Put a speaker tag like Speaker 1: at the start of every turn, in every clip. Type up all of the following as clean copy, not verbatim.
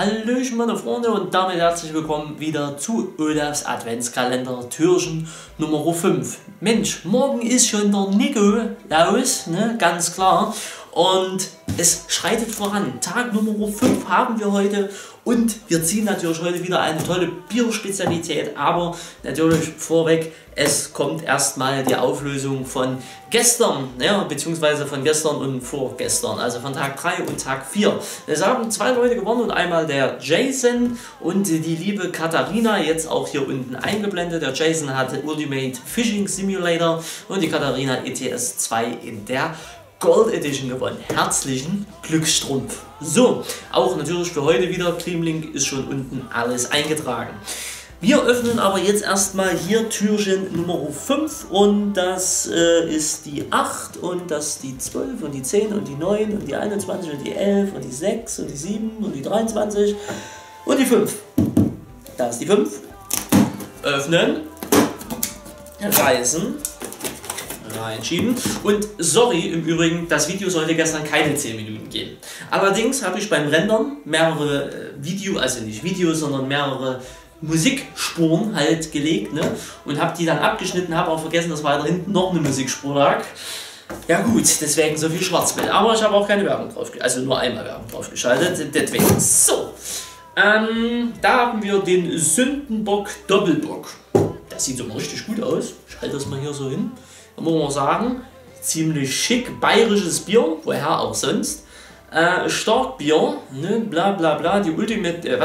Speaker 1: Hallöchen meine Freunde und damit herzlich willkommen wieder zu Olafs Adventskalender Türchen Nummer 5. Mensch, morgen ist schon der Nikolaus, ne, ganz klar. Und es schreitet voran. Tag Nummer 5 haben wir heute und wir ziehen natürlich heute wieder eine tolle Bierspezialität, aber natürlich vorweg, es kommt erstmal die Auflösung von gestern, ja, beziehungsweise von gestern und vorgestern, also von Tag 3 und Tag 4. Es haben zwei Leute gewonnen und einmal der Jason und die liebe Katharina, jetzt auch hier unten eingeblendet. Der Jason hatte Ultimate Fishing Simulator und die Katharina ETS 2 in der Gold Edition gewonnen. Herzlichen Glücksstrumpf. So, auch natürlich für heute wieder. Cleanlink ist schon unten alles eingetragen. Wir öffnen aber jetzt erstmal hier Türchen Nummer 5 und das ist die 8 und das ist die 12 und die 10 und die 9 und die 21 und die 11 und die 6 und die 7 und die 23 und die 5. Da ist die 5. Öffnen. Reißen. Reinschieben. Und sorry, im Übrigen, das Video sollte gestern keine 10 Minuten gehen. Allerdings habe ich beim Rendern mehrere also nicht Videos, sondern mehrere Musikspuren halt gelegt, ne? Und habe die dann abgeschnitten, habe auch vergessen, dass weiter hinten noch eine Musikspur lag. Ja gut, deswegen so viel Schwarzbild. Aber ich habe auch keine Werbung drauf, also nur einmal Werbung drauf geschaltet. Deswegen. So, da haben wir den Sündenbock Doppelbock. Das sieht so mal richtig gut aus. Ich halte das mal hier so hin. Da muss man sagen, ziemlich schick, bayerisches Bier, woher auch sonst. Starkbier, ne, bla bla bla, die ultimative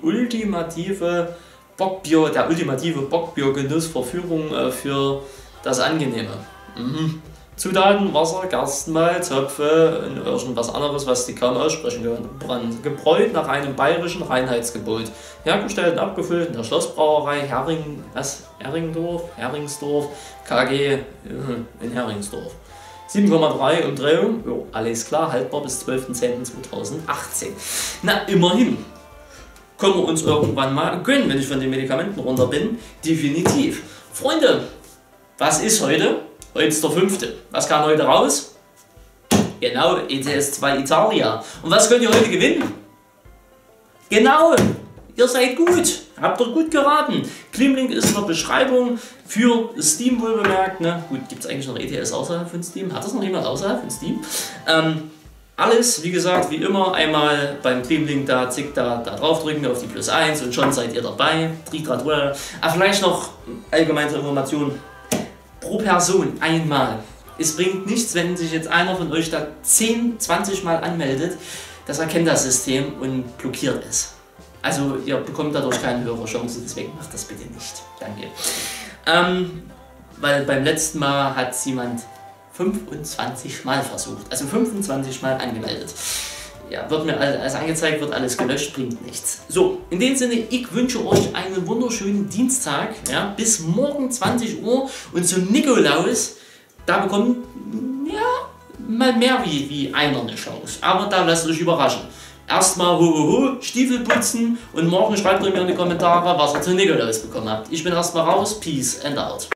Speaker 1: Bockbier, der ultimative Bockbiergenuss, Verführung für das Angenehme. Zutaten, Wasser, Gerstenmalz, Hopfe und irgendwas anderes, was die kaum aussprechen können. Gebräut nach einem bayerischen Reinheitsgebot. Hergestellt und abgefüllt in der Schlossbrauerei Heringsdorf, KG in Heringsdorf. 7,3 Umdrehung, jo, alles klar, haltbar bis 12.10.2018. Na, immerhin. Können wir uns irgendwann mal gönnen, wenn ich von den Medikamenten runter bin. Definitiv. Freunde, was ist heute? Heute ist der 5. Was kam heute raus? Genau, ETS 2 Italia. Und was könnt ihr heute gewinnen? Genau, ihr seid gut. Habt ihr gut geraten. Cleanlink ist in der Beschreibung für Steam wohlbemerkt. Ne? Gut, gibt es eigentlich noch ETS außerhalb von Steam? Hat das noch jemand außerhalb von Steam? Alles, wie gesagt, wie immer, einmal beim Cleanlink da drauf drücken auf die +1 und schon seid ihr dabei. Vielleicht noch allgemeine Informationen. Pro Person einmal. Es bringt nichts, wenn sich jetzt einer von euch da 10, 20 Mal anmeldet. Das erkennt das System und blockiert es. Also ihr bekommt dadurch keine höhere Chance, deswegen macht das bitte nicht. Danke. Weil beim letzten Mal hat es jemand 25 Mal versucht. Also 25 Mal angemeldet. Ja, wird mir alles angezeigt, wird alles gelöscht, bringt nichts. So, in dem Sinne, ich wünsche euch einen wunderschönen Dienstag, ja, bis morgen 20 Uhr und zum Nikolaus, da bekommt, ja, mal mehr wie einer eine Chance. Aber da lasst euch überraschen. Erstmal Stiefel putzen und morgen schreibt ihr mir in die Kommentare, was ihr zu Nikolaus bekommen habt. Ich bin erstmal raus, peace and out.